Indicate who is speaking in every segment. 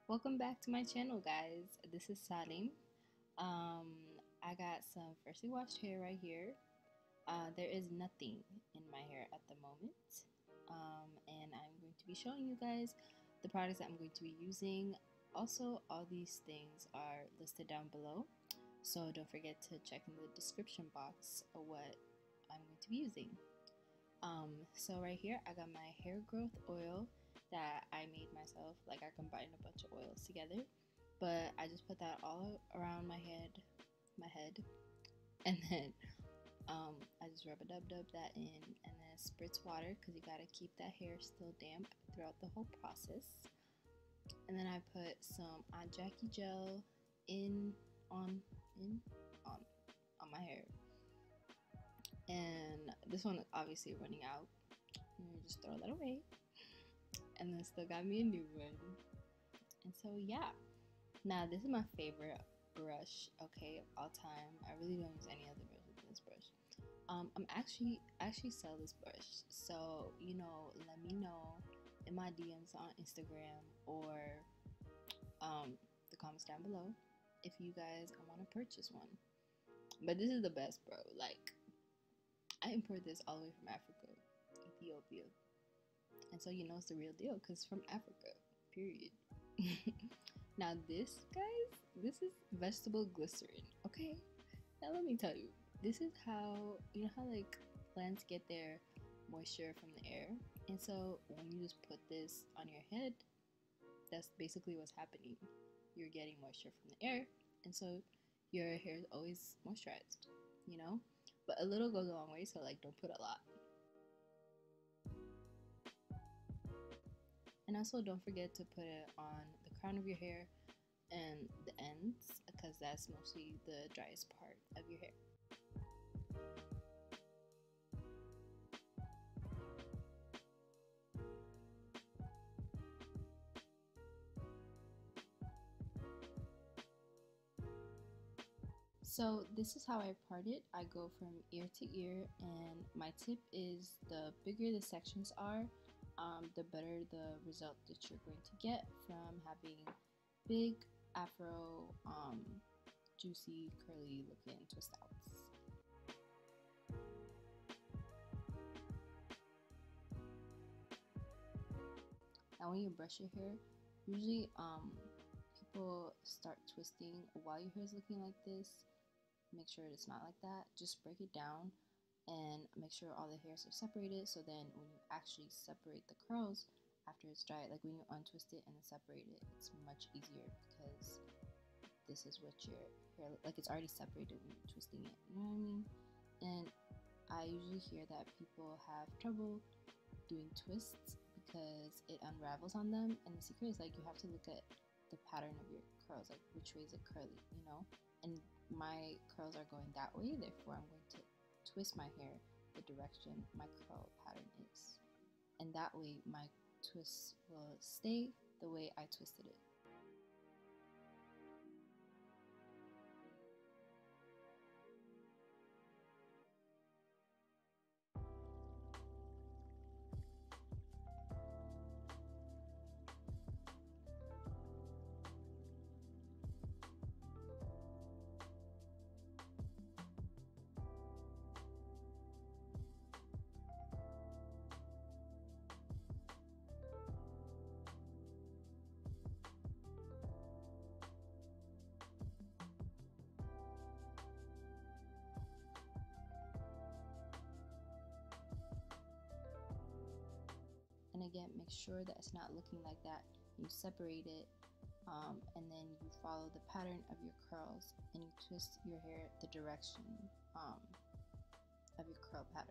Speaker 1: Welcome back to my channel, guys. This is Salim. I got some freshly washed hair right here. There is nothing in my hair at the moment, and I'm going to be showing you guys the products that I'm going to be using. Also, all these things are listed down below, so don't forget to check in the description box of what I'm going to be using. So right here I got my hair growth oil that I made myself. Like, I combined a bunch of oils together, but I just put that all around my head, and then I just rub a dub that in, and then spritz water because you gotta keep that hair still damp throughout the whole process. And then I put some Aunt Jackie gel on my hair, and this one is obviously running out. Just throw that away, and then still got me a new one. And so yeah, now this is my favorite brush, okay, of all time. I really don't use any other brush than this brush. I actually sell this brush, so let me know in my DMs on Instagram or the comments down below if you guys want to purchase one. But this is the best, bro. Like, I import this all the way from Africa, Ethiopia, and so it's the real deal because it's from Africa, period. Now this, guys, this is vegetable glycerin, okay? Now let me tell you, this is how, how like plants get their moisture from the air. And so when you just put this on your head, that's basically what's happening. You're getting moisture from the air, and so your hair is always moisturized, But a little goes a long way, so like, don't put a lot. And also don't forget to put it on the crown of your hair and the ends, because that's mostly the driest part of your hair. So this is how I part it. I go from ear to ear, and my tip is the bigger the sections are, the better the result that you're going to get from having big afro, juicy, curly looking twist outs. Now when you brush your hair, usually people start twisting while your hair is looking like this. Make sure it's not like that. Just break it down and make sure all the hairs are separated, so then when you actually separate the curls after it's dry, like when you untwist it and then separate it, it's much easier because this is what your hair, like, it's already separated when you're twisting it, you know what I mean? And I usually hear that people have trouble doing twists because it unravels on them, and the secret is, like, you have to look at the pattern of your curls, like which way is it curly, and my curls are going that way, therefore I'm going to twist my hair the direction my curl pattern is, and that way my twists will stay the way I twisted it. And again, make sure that it's not looking like that. You separate it, and then you follow the pattern of your curls, and you twist your hair the direction of your curl pattern.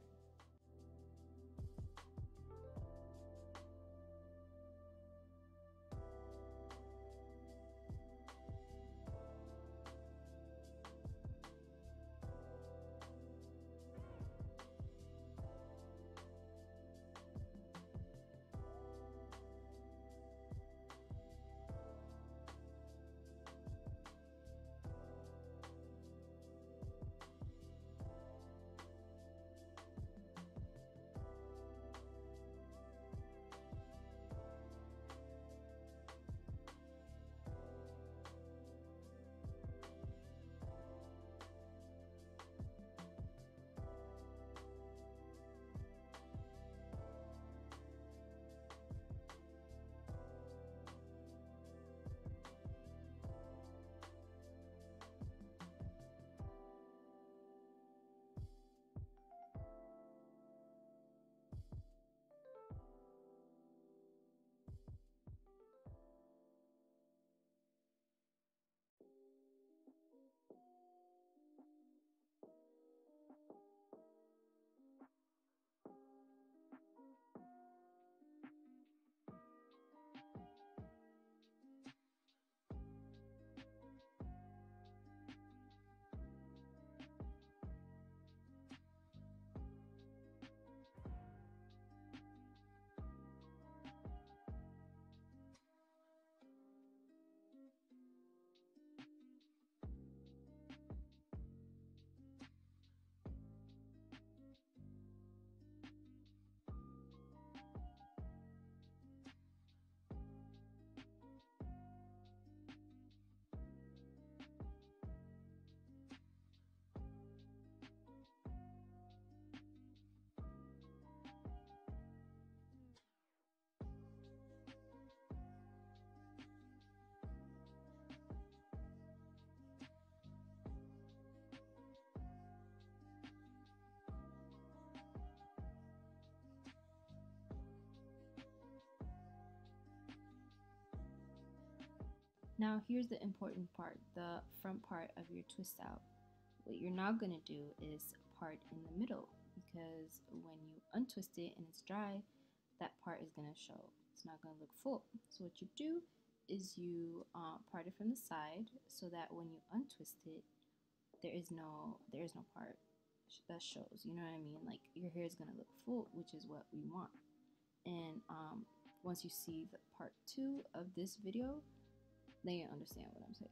Speaker 1: Now here's the important part, the front part of your twist out. What you're not going to do is part in the middle, because when you untwist it and it's dry, that part is going to show. It's not going to look full. So what you do is you part it from the side so that when you untwist it, there is no part that shows. You know what I mean? Like your hair is going to look full, which is what we want. And once you see the part 2 of this video, then you understand what I'm saying.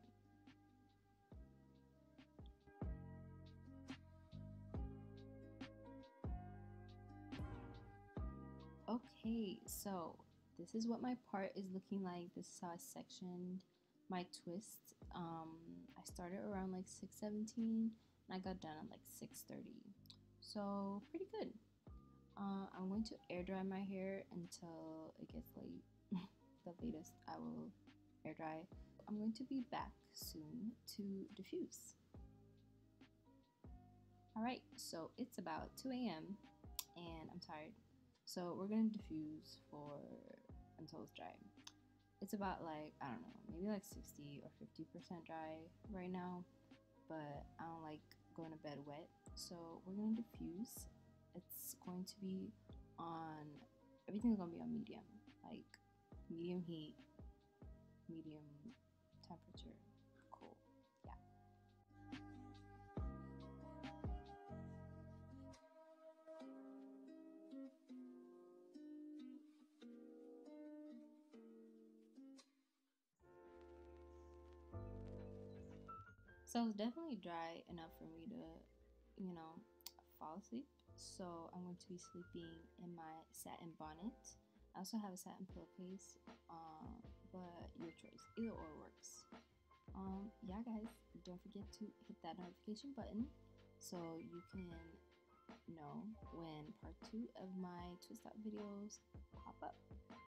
Speaker 1: Okay, so this is what my part is looking like. This is how I sectioned my twist. I started around like 6:17 and I got done at like 6:30. So pretty good. I'm going to air dry my hair until it gets late. The latest I will air dry. I'm going to be back soon to diffuse. Alright, so it's about 2 a.m. and I'm tired. So we're gonna diffuse until it's dry. It's about like, I don't know, maybe like 60 or 50% dry right now, but I don't like going to bed wet. So we're gonna diffuse. It's going to be on, everything's gonna be on medium, like medium heat, medium temperature, cool, yeah. So it's definitely dry enough for me to, fall asleep. So I'm going to be sleeping in my satin bonnet. I also have a satin pillowcase, but your choice. Either or works. Yeah, guys, don't forget to hit that notification button so you can know when part 2 of my twist out videos pop up.